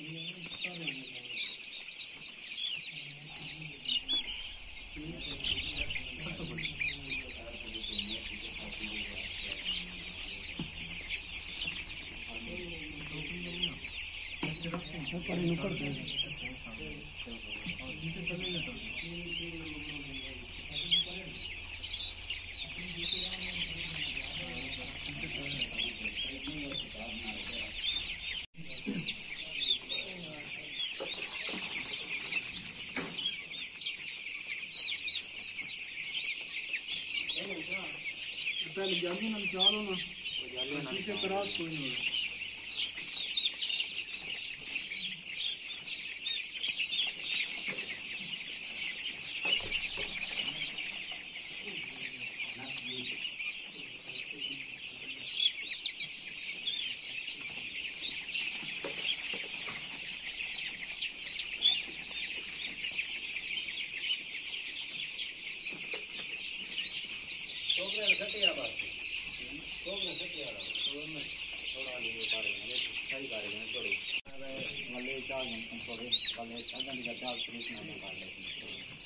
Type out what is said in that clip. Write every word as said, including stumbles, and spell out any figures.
पहले जाली ना चालो ना पीछे क्रॉस कोई नहीं होगा। थोड़े वाले चार घंटे थोड़े वाले आधा घंटा चार शुरू में निकाल लेते हैं।